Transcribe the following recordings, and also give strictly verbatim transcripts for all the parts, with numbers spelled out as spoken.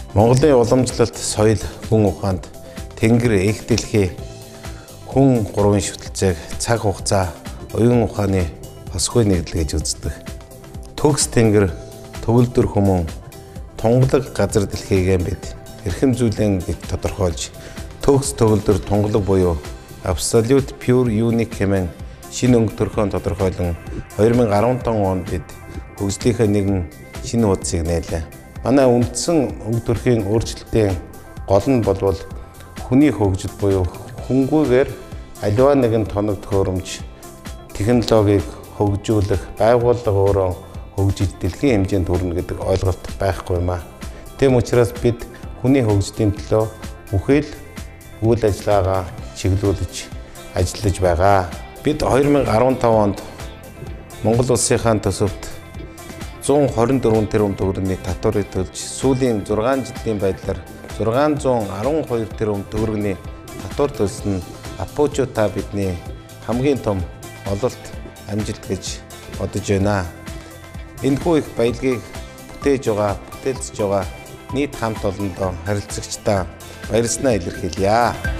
Монголын уламжлалт, соёл, хүн ухаанд тэнгэр их дэлхий хүн гурван шүтэлцээг цаг хугацаа, оюун ухааны хосгүй нэгдэл гэж үздэг. Төгс тэнгэр, төгөлдөр хүмүүн, тунгалаг газар дэлхийгээ бид эрхэм зүйлэн гэж тодорхойлж, төгс төгөлдөр тунгалаг буюу absolute pure unique хэмээн шинэ өнгө төрхөөн тодорхойлон two thousand fifteen онд бид хөгжлийнхээ нэгэн шинэ хуудсыг нээлээ. Манай үндсэн өнгө төрхийн өөрчлөлтийн гол нь болвол хүний хөгжил буюу хүнгүйгээр аливаа нэгэн тоног төхөөрөмж технологиг хөгжүүлэх, байгууллага өөрөө хөгжиж дэлхийн хэмжээнд хүрнэ гэдэг ойлголт байхгүй юм аа. Тэм учраас бид хүний хөгжлийн төлөө бүхэл үйл ажиллагаагаа чиглүүлж ажиллаж байгаа. Бид two thousand fifteen онд Монгол улсынхаа төсөвт one hundred twenty-four тэрбум төгрөгийн татварыг төлж сүүлийн six жилийн байдлаар six hundred twelve тэрбум төгрөгийн татвар төлсөн А Пи Ю та бидний хамгийн том ололт амжилт гэж бодож байна. Энэхүү их баялагийг бүтээж байгаа, бүтээлцэж байгаа нийт хамт олондоо харилцагчдаа баярснаа илэрхийлье.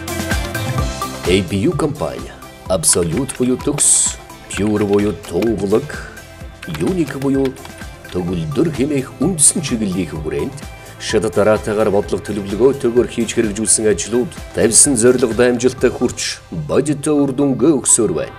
A P U компани Absolute буюу төгс, Pure буюу тунгалаг, Unique буюу төгөлдөр хэмээх үндсэн чиглэлийн хүрээнд шат дараатаагаар бодлого төлөвлөгөөтэйгээр хийж хэрэгжүүлсэн ажлууд тавьсан зорилгод амжилттай хүрч бодиттой үр дүнгээ өгсөөр байна.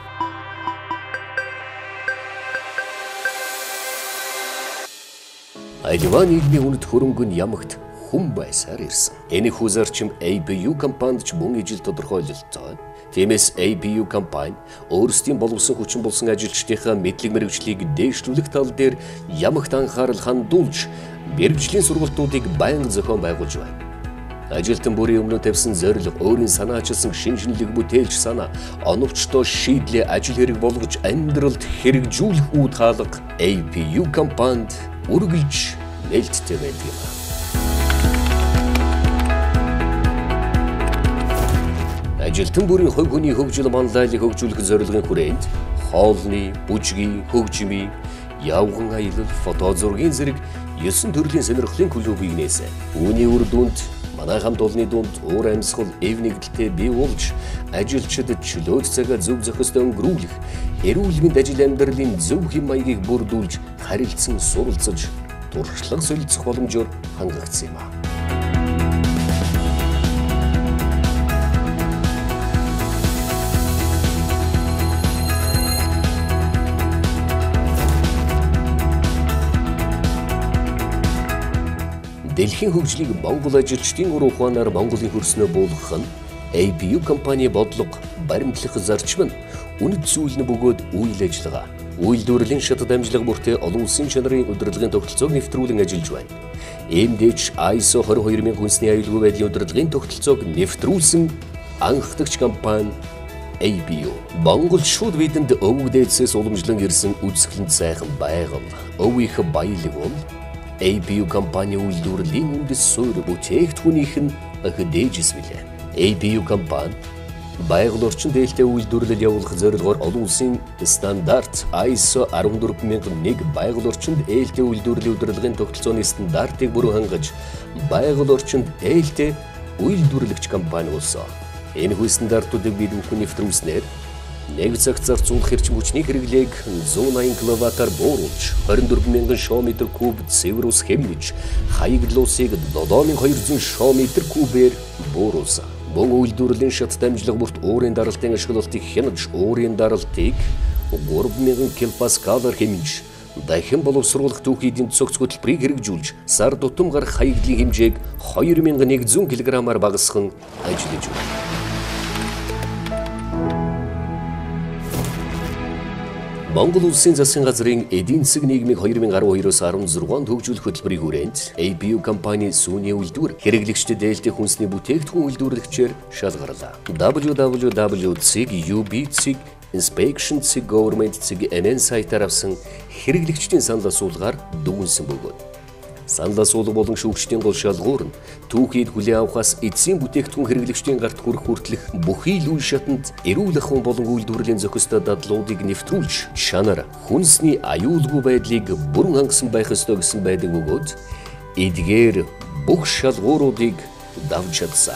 Аливаа нийгмийн үнэт хөрөнгө нь ямагт хүн байсаар ирсэн. Энэхүү зарчим A P U компанид ч мөн ижил тодорхойлолтой. Тиймээс A P U компани өөрсдийн боловсон хүчин болсон ажилчдынхаа мэдлэг мэргэжлийг дээшлүүлэх тал дээр ямагт анхаарал хандуулж, мэргэжлийн сургалтуудыг байнга зохион байгуулж байна. Ажилтан бүрийн өмнө тавьсан зорилго, өөрийн санаачилсан шинжлэх бүтээлч санаа, оновчтой шийдлээ ажил хэрэг болгож амьдралд хэрэгжүүлэх үүд хаалга A P U компанид үргэлж нээлттэй байдаг юм. Ажилтан бүрийн хувь хүний хөгжил манлайлалыг хөгжүүлэх зорилгын хүрээнд хоолны, бүжгийн, хөгжмийн, явган аялал, фото зургийн зэрэг nine төрлийн сонирхлын клубыг нээсэн. Үүний үр дүнд манай хамт олонны дунд уур амьсгал, эв нэгдэлтэй бий болж, ажилчид чөлөөт цагаа зөв зохистой өнгөрүүлэх, эрүүл мэнд ажил амьдралын зөв хэм маягийг бүрдүүлж, харилцан суралцаж, туршлага солилцох боломжоор хангагдсан юм а. Дэлхийн хөгжлийг Монгол ажилчдын ур ухаанаар Монголын хөрснөө буулгах нь A P U компани бодлого, баримтлах зарчим нь үнэт зүйлний бөгөөд үйл ажиллагаа, үйлдвэрлэлийн шат дамжлага бүртээ олон улсын чанарын удирдлагын тогтолцоог нэвтрүүлэн ажиллаж байна. Иймдээч I S O twenty-two thousand хүнсний аюулгүй байдлын удирдлагын тогтолцоог нэвтрүүлсэн анхдагч компани A P U. Монгол шууд бидэнд өвөг дээдсээс уламжлан ирсэн үзэсгэлэнт сайхан байгаль, өвийнх баялаг бол A P U компани үйлдвэрлэлийн үндэс суурь бүтээгдэхүүнийх нь дээжс билээ. A P U компани байгаль орчин дээлтэй үйлдвэрлэл явуулах зорилгоор олон улсын стандарт I S O fourteen thousand one байгаль орчинд ээлтэй үйлдвэрлэлийн удирдлагын тогтолцооны стандартыг бүрэн хангаж, байгаль орчинд ээлтэй үйлдвэрлэгч компани болсон. Энэхүү стандартуудыг бид бүхэн нэвтрүүлснээр нэг цагт зарцуулах эрчим хүчний хэрэглээг one hundred eighty киловаттаар бууруулж, twenty-four thousand шоометр куб цэвэр ус хэмнэж, хаягдл усыг seven thousand two hundred шоометр кубээр бууруулсан. Мөн үйлдвэрлэлийн шат дамжлага бүрт уурын даралтын ашиглалтыг хянаж, уурын даралтыг three thousand килопаскалаар хэмж, дахин боловсруулах түүхий эдийн засгийн хөтөлбөрийг хэрэгжүүлж, сар тутам гарах хаягдлын хэмжээг two thousand one hundred килограммаар багасган ажиллаж байна. Монгол улсын засгийн газрын эдийн засгийн нийгмийг two thousand twelve-оос sixteen хөгжүүлэх хөтөлбөрийн хүрээнд A P U компани сүүний үйлдвэр хэрэглэгчдэд ээлтэй хүнсний бүтээгдэхүүн үйлдвэрлэгчээр шалгарлаа. W W W цэг U B цэг Inspection цэг Government цэг N N сайтаар авсан хэрэглэгчдийн санал асуулгаар дүгнсэн бөгөөд санал асуулга болон шүүгчдийн гол шалгуур нь түүхийд хүлээн авахаас эцсийн бүтээгдэхүүн хэрэглэгчдийн гарт хүрэх хүртэлх бүхий л үе шатанд эрүүл ахуйн болон үйлдвэрлэлийн зохистой дадлуудыг нэвтрүүлж, чанар хүнсний аюулгүй байдлыг бүрэн хангасан байх ёстой гэсэн байдаг бөгөөд эдгээр бүх шалгууруудыг давж чадсан.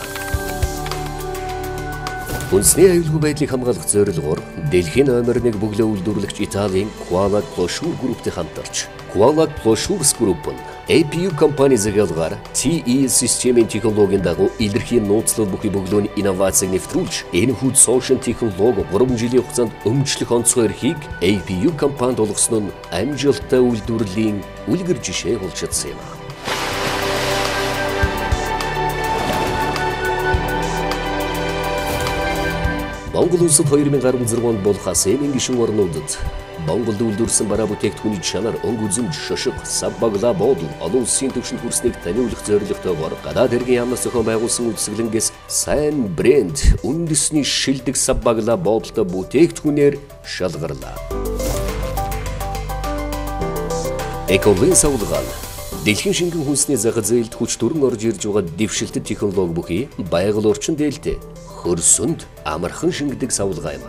Үндэсний аюулгүй байдлыг хамгаалах зорилгоор дэлхийн номер нэг бөглөө үйлдвэрлэгч Италийн Kuala Lumpur групптэй хамтарч Kuala Lumpur групп нь A P U компани захиалгаар T E системийн технологийн дагуу илэрхийн нууцлал бүхий бөглөөний инновацийг нэвтрүүлж энэ хүүд сошиал технологи гурван жилийн хугацаанд өмчлөх онцгой эрхийг A P U компанид олгосон нь амжилттай үйлдвэрлэлийн үлгэр жишээ болж чадсан юм. Монгол улсад two thousand sixteen онд болох АСЕАН гишүүн орнуудад Монголд үйлдвэрлэсэн бараа бүтээгдэхүүний чанар өнгө үзэмж шошго сав баглаа буудал олон улсын түвшинд хүрснийг таниулах зорилготойгоор гадаад хэргийн яамнаас зохион байгуулсан үйлсгэлэнгээс сайн брэнд үндэсний шилдэг сав баглаа буудалтай бүтээгдэхүүнээр шалгарлаа. Эколийн савлгаан дэлхийн шингэн хүнсний зах зээлд хүч төрөн орж ирж байгаа дэвшилтэт технологи бүхий байгаль орчин дээлтэй хөрсөнд амархан шингэдэг савлгаа юм.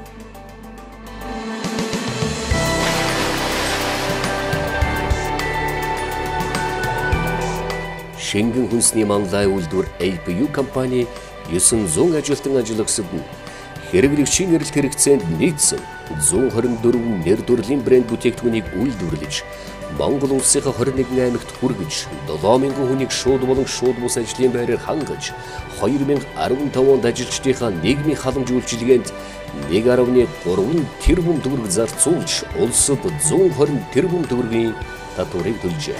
Шингэн хүнсний манлай үйлдвэр A P U компани nine hundred ажилтан ажиллагсад нь хэрэглэгчийн эрэлт хэрэгцээнд нийцсэн one hundred twenty-four нэр төрлийн брэнд бүтээгдэхүүнийг үйлдвэрлэж Монгол улсынхаа twenty-one аймагт хүргэж seven thousand хүнийг шууд болон шууд бус ажлын байраар хангаж two thousand fifteen онд ажилчдынхаа нийгмийн халамж үйлчилгээнд one point three тэрбум төгрөг зарцуулж улсад one hundred twenty тэрбум төгрөгийн татварыг төлжээ.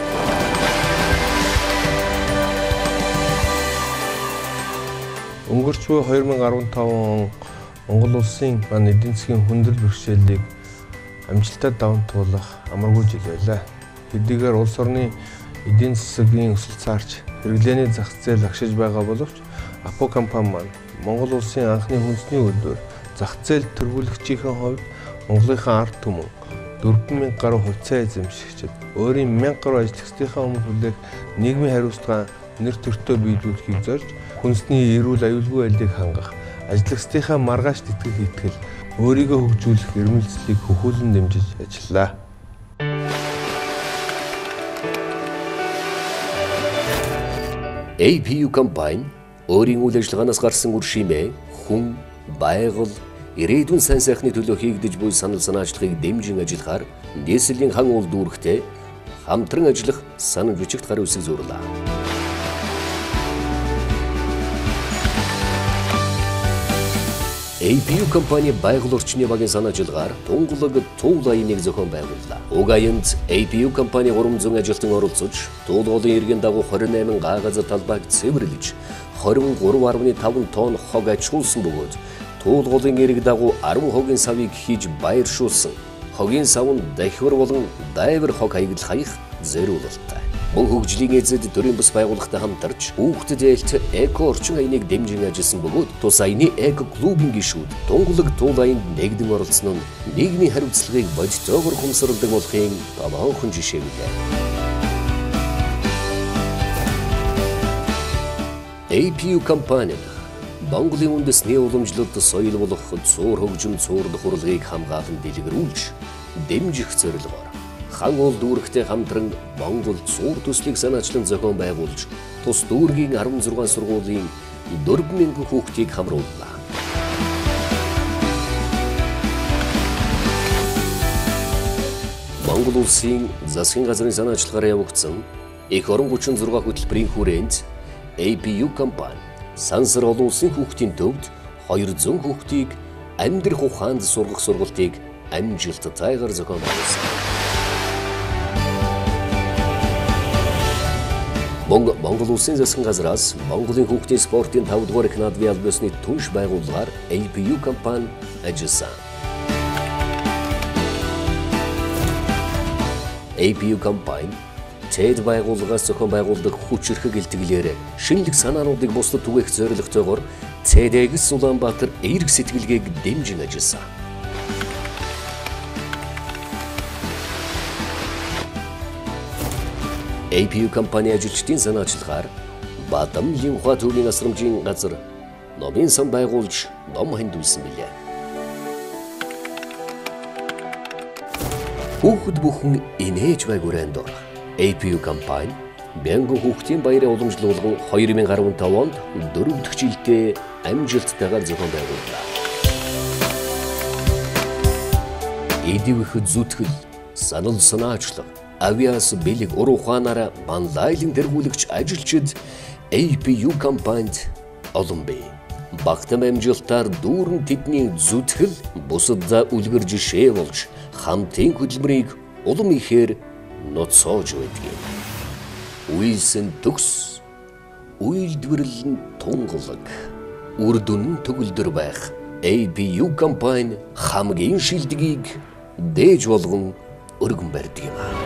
Өнгөрч буй two thousand fifteen он Монгол улсын маань эдийн засгийн хүндрэл бэрхшээлийг амжилттай даван туулах амаргүй жил байлаа. Хэдийгээр улс орны эдийн засгийн өсөлт цаарч хэрэглээний зах зээл агшиж байгаа боловч A P U компани маань Монгол улсын анхны хүнсний үйлдвэр зах зээл төрүүлэгчийн хувьд Монголынхаа ард түмэн four thousand гаруй хувьцаа эзэмшигчид өөрийн one thousand гаруй ажлагчдынхаа өмнө хүлээх нийгмийн хариуцлага нэр төртөө биелүүлэхийг зорж хүнсний эрүүл аюулгүй байдлыг хангах, ажлагчдынхаа маргааш тэтгэл хийтгэл, өөрийгөө хөгжүүлэх эрмэлзлийг хөхүүлэн дэмжиж ажиллаа. A P U компани өөрийн үйл ажиллагаанаас гарсан үр шимээ хүн, байгаль, ирээдүйн сайн сайхны төлөө хийгдэж буй санал санаачлагыг дэмжин ажиллахаар нийслэлийн хан үйлдвэртэй хамтран ажиллах санал бичигт гар үсэг зурлаа. A P U компани байгаль орчны багийн санаачлгаар тунгалаг туул аяныг зохион байгууллаа. Уг аянд A P U компани three hundred ажилтан оролцож, туул голын иргэн дагуу twenty-eight гаагазар талбайг цэвэрлэж, twenty-three point five тонн хог ачуулсан бөгөөд, туул голын иргэн дагуу ten хогийн савыг хийж байршуулсан. Хогийн сав нь дахивар болон дайвар хог хаягдл хаях зориулалттай. Мөн хөгжлийн эзэд төрийн бас байгууллагатай хамтарч хүүхдэд ээлт эко орчин аяныг дэмжин ажилласан бөгөөд тус аяны эко клубын гишүүд тунгалаг туул аянд нэгдэн оролцсон нь нийгмийн хариуцлагыг бодитоогоор хумсарладаг болохын томоохон жишээ билээ. A P U компани Монголын үндэсний уламжлалт соёл болох цуур хөгжим цуур нөхөрлөгийг хамгаалан дэлгэрүүлж дэмжих зорилгоор хан уул дүүрэгтэй хамтран Монгол цуур төслийг санаачлан зохион байгуулж тус дүүргийн sixteen сургуулийн four thousand хүүхдийг хамрууллаа. Монгол улсын засгийн газрын санаачлагаараа явагдсан их орон thirty-six хөтөлбөрийн хүрээнд A P U компани сансар олон улсын хүүхдийн төвд two hundred хүүхдийг амьдрах ухаанд сургах сургалтыг амжилттайгаар зохион байгуулсан. Монгол улсын засгийн газраас Монголын хүүхдийн спортын five дугаар их наадмын албасны түнш байгууллагаар A P U компани ажилласан. A P U компани тэд байгууллагаас зохион байгуулдаг хүчирхэг илтгэлээр шинэлэг санаануудыг бусдад түгээх зорилготойгоор Цэдэгс Улаанбаатар эерэг сэтгэлгээг дэмжин ажилласан. A P U компани ажилчдын санаачлагаар Бадам Линхуа төвийн асрамжийн газар номын сан байгуулж ном хандуулсан билээ. Хүүхэд бүхэн инээж байгуранд A P U компани Байнгын хүүхдийн баярын уламжлуулган хоёр мянга арван тав онд дөрөв дэх жилдээ амжилттайгаар зохион байгууллаа. Эдивх зүтгэл, санал санаачлаг, авиас бэлэг ур ухаанаараа банлайлан тэргүүлэгч ажилчид A P U компанид олон бай. Багтам амжилтаар дүүрэн тэдний зүтгэл бусаддаа үлгэр жишээ болж хамтын хөдөлмөрийг улам ихээр ноцоож байдаг. Үйлсэн төгс, үйлдвэрлэл нь тунгалаг, үр дүн нь төгөлдөр байх A P U компани хамгийн шилдгийг дээж болгон өргөн барьдаг юм.